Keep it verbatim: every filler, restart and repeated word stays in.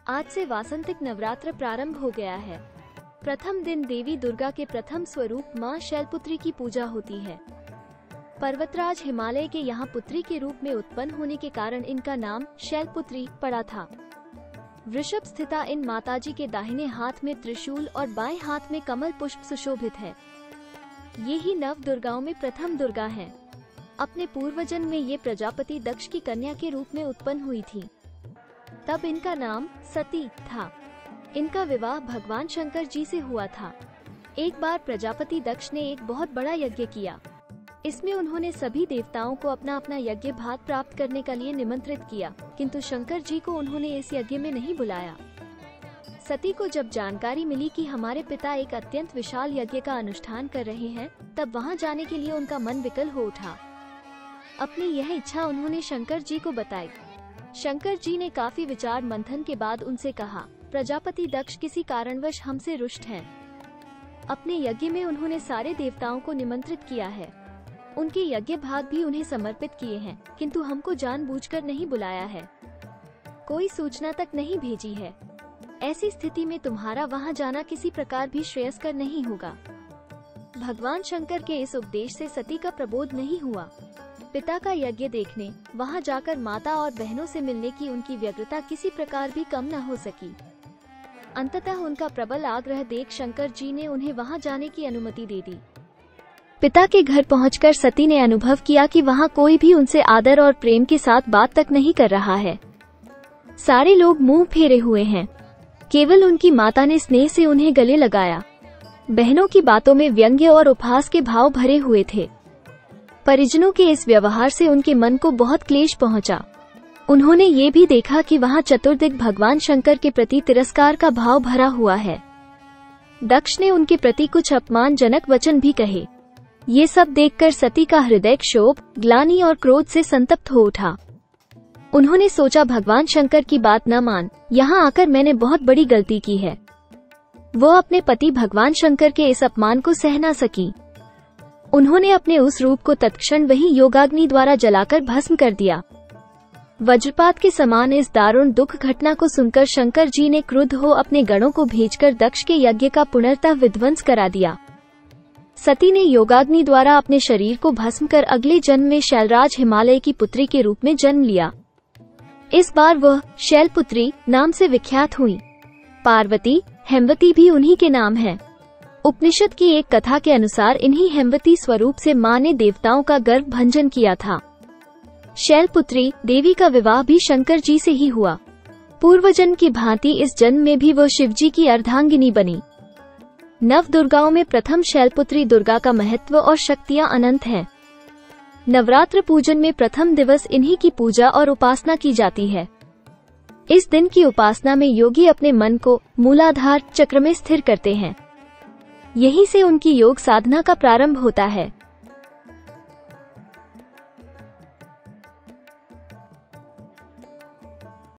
आज से वासंतिक नवरात्र प्रारंभ हो गया है। प्रथम दिन देवी दुर्गा के प्रथम स्वरूप मां शैलपुत्री की पूजा होती है। पर्वतराज हिमालय के यहाँ पुत्री के रूप में उत्पन्न होने के कारण इनका नाम शैलपुत्री पड़ा था। वृषभ स्थिता इन माताजी के दाहिने हाथ में त्रिशूल और बाएं हाथ में कमल पुष्प सुशोभित है। ये ही नव दुर्गाओं में प्रथम दुर्गा है। अपने पूर्वजन्म में ये प्रजापति दक्ष की कन्या के रूप में उत्पन्न हुई थी। तब इनका नाम सती था। इनका विवाह भगवान शंकर जी से हुआ था। एक बार प्रजापति दक्ष ने एक बहुत बड़ा यज्ञ किया। इसमें उन्होंने सभी देवताओं को अपना अपना यज्ञ भाग प्राप्त करने के लिए निमंत्रित किया, किंतु शंकर जी को उन्होंने इस यज्ञ में नहीं बुलाया। सती को जब जानकारी मिली कि हमारे पिता एक अत्यंत विशाल यज्ञ का अनुष्ठान कर रहे हैं, तब वहां जाने के लिए उनका मन विकल हो उठा। अपनी यह इच्छा उन्होंने शंकर जी को बताई। शंकर जी ने काफी विचार मंथन के बाद उनसे कहा, प्रजापति दक्ष किसी कारणवश हमसे रुष्ट हैं। अपने यज्ञ में उन्होंने सारे देवताओं को निमंत्रित किया है। उनके यज्ञ भाग भी उन्हें समर्पित किए हैं, किंतु हमको जानबूझकर नहीं बुलाया है, कोई सूचना तक नहीं भेजी है। ऐसी स्थिति में तुम्हारा वहां जाना किसी प्रकार भी श्रेयस्कर नहीं होगा। भगवान शंकर के इस उपदेश से सती का प्रबोध नहीं हुआ। पिता का यज्ञ देखने, वहां जाकर माता और बहनों से मिलने की उनकी व्यग्रता किसी प्रकार भी कम न हो सकी। अंततः उनका प्रबल आग्रह देख शंकर जी ने उन्हें वहां जाने की अनुमति दे दी। पिता के घर पहुंचकर सती ने अनुभव किया कि वहां कोई भी उनसे आदर और प्रेम के साथ बात तक नहीं कर रहा है। सारे लोग मुंह फेरे हुए हैं। केवल उनकी माता ने स्नेह से उन्हें गले लगाया। बहनों की बातों में व्यंग्य और उपहास के भाव भरे हुए थे। परिजनों के इस व्यवहार से उनके मन को बहुत क्लेश पहुंचा। उन्होंने ये भी देखा कि वहां चतुर्दिक भगवान शंकर के प्रति तिरस्कार का भाव भरा हुआ है। दक्ष ने उनके प्रति कुछ अपमानजनक वचन भी कहे। ये सब देखकर सती का हृदय क्षोभ, ग्लानि और क्रोध से संतप्त हो उठा। उन्होंने सोचा, भगवान शंकर की बात न मान, यहाँ आकर मैंने बहुत बड़ी गलती की है। वो अपने पति भगवान शंकर के इस अपमान को सह न सकी। उन्होंने अपने उस रूप को तत्क्षण वही योगाग्नि द्वारा जलाकर भस्म कर दिया। वज्रपात के समान इस दारुण दुख घटना को सुनकर शंकर जी ने क्रुद्ध हो अपने गणों को भेजकर दक्ष के यज्ञ का पुनर्तः विध्वंस करा दिया। सती ने योगाग्नि द्वारा अपने शरीर को भस्म कर अगले जन्म में शैलराज हिमालय की पुत्री के रूप में जन्म लिया। इस बार वह शैलपुत्री नाम से विख्यात हुई। पार्वती, हेमवती भी उन्हीं के नाम है। उपनिषद की एक कथा के अनुसार इन्हीं हेमवती स्वरूप से मां ने देवताओं का गर्भ भंजन किया था। शैलपुत्री देवी का विवाह भी शंकर जी से ही हुआ। पूर्वजन्म की भांति इस जन्म में भी वह शिवजी की अर्धांगिनी बनी। नव दुर्गाओं में प्रथम शैलपुत्री दुर्गा का महत्व और शक्तियां अनंत हैं। नवरात्र पूजन में प्रथम दिवस इन्हीं की पूजा और उपासना की जाती है। इस दिन की उपासना में योगी अपने मन को मूलाधार चक्र में स्थिर करते हैं। यहीं से उनकी योग साधना का प्रारंभ होता है।